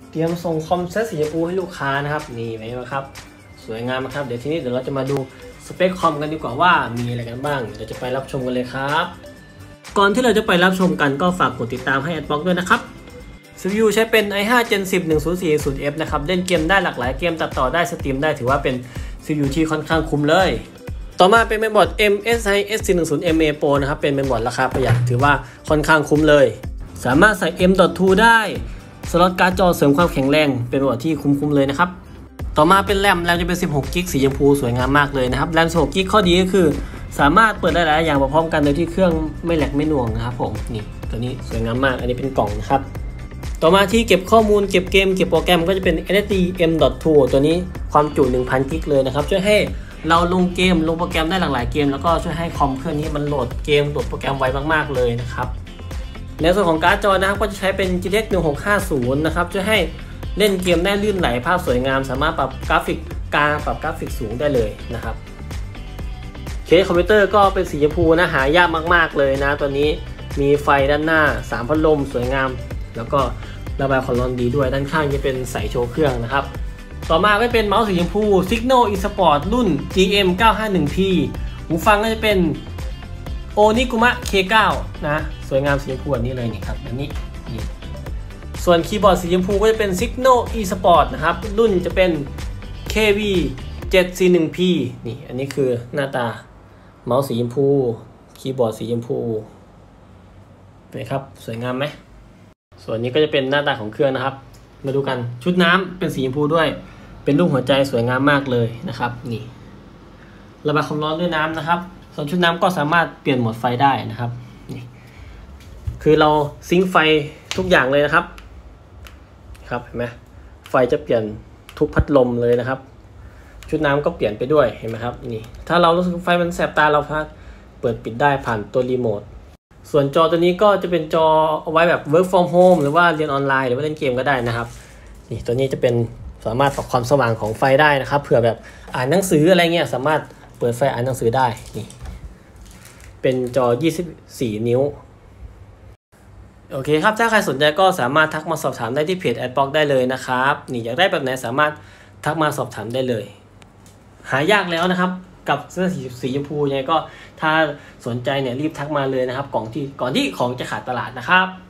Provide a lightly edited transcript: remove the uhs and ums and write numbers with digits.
เตรียมส่งคอมเซ็ตสีชมพูให้ลูกค้านะครับนี่ไหมครับสวยงามนะครับเดี๋ยวเราจะมาดูสเปคคอมกันดีกว่าว่ามีอะไรกันบ้างเดี๋ยวจะไปรับชมกันเลยครับก่อนที่เราจะไปรับชมกันก็ฝากกดติดตามให้ Adblock ด้วยนะครับ CPU ใช้เป็น i5 Gen 10 1040F นะครับเล่นเกมได้หลากหลายเกมตัดต่อได้สตรีมได้ถือว่าเป็น CPU ที่ค่อนข้างคุ้มเลยต่อมาเป็นเมนบอร์ด MSI SC10MA Pro นะครับเป็นเมนบอร์ดราคาประหยัดถือว่าค่อนข้างคุ้มเลยสามารถใส่ M.2 ได้สล็อตการ์ดจอเสริมความแข็งแรงเป็นเมนบอร์ดที่คุ้มเลยนะครับต่อมาเป็นแรมจะเป็น16 GB สีชมพูสวยงามมากเลยนะครับแรม16 GB ข้อดีก็คือสามารถเปิดได้หลายอย่างพร้อมกันโดยที่เครื่องไม่แหลกไม่หน่วงนะครับผมนี่ตัวนี้สวยงามมากอันนี้เป็นกล่องนะครับต่อมาที่เก็บข้อมูลเก็บเกมเก็บโปรแกรมก็จะเป็น SSD M.2 ตัวนี้ความจุ 1,000 GB เลยนะครับช่วยให้เราลงเกมลงโปรแกรมได้หลากหลายเกมแล้วก็ช่วยให้คอมเครื่องนี้มันโหลดเกมโหลดโปรแกรมไวมากๆเลยนะครับในส่วนของการ์ดจอนะครับก็จะใช้เป็น GTX 1650นะครับช่วยให้เล่นเกมได้ลื่นไหลภาพสวยงามสามารถปรับกราฟิกกลางปรับกราฟิกสูงได้เลยนะครับเคสคอมพิวเตอร์ก็เป็นสีชมพูนะหายากมากๆเลยนะตัวนี้มีไฟด้านหน้า3พัดลมสวยงามแล้วก็ระบายความร้อนดีด้วยด้านข้างจะเป็นใส่โชว์เครื่องนะครับต่อมาก็เป็นเมาส์สีชมพู Signal eSport รุ่น GM 951P หูฟังก็จะเป็น Oniguma K9 นะสวยงามสีชมพูแบบนี้เลยนี่ครับแบบนี้นี่ส่วนคีย์บอร์ดสีชมพูก็จะเป็น Signal eSport นะครับรุ่นจะเป็น KV 741P นี่อันนี้คือหน้าตาเมาส์สีชมพูคีย์บอร์ดสีชมพูเป็นครับสวยงามไหมส่วนนี้ก็จะเป็นหน้าตาของเครื่องนะครับมาดูกันชุดน้ำเป็นสีชมพูด้วยเป็นรูปหัวใจสวยงามมากเลยนะครับนี่ระบายความร้อนด้วยน้ำนะครับส่วนชุดน้ำก็สามารถเปลี่ยนโหมดไฟได้นะครับนี่คือเราซิงค์ไฟทุกอย่างเลยนะครับครับเห็นไหมไฟจะเปลี่ยนทุกพัดลมเลยนะครับชุดน้ำก็เปลี่ยนไปด้วยเห็นไหมครับนี่ถ้าเรารู้สึกไฟมันแสบตาเราพักเปิดปิดได้ผ่านตัวรีโมทส่วนจอตัวนี้ก็จะเป็นจอเอาไว้แบบ work from home หรือว่าเรียนออนไลน์หรือว่าเล่นเกมก็ได้นะครับนี่ตัวนี้จะเป็นสามารถปรับความสว่างของไฟได้นะครับเผื่อแบบอ่านหนังสืออะไรเงี้ยสามารถเปิดไฟอ่านหนังสือได้นี่เป็นจอ24 นิ้วโอเคครับถ้าใครสนใจก็สามารถทักมาสอบถามได้ที่เพจ Adblock ได้เลยนะครับนี่อยากได้แบบไหนสามารถทักมาสอบถามได้เลยหายากแล้วนะครับกับเสื้อสีชมพูยังไงก็ถ้าสนใจเนี่ยรีบทักมาเลยนะครับก่อนที่ของจะขาดตลาดนะครับ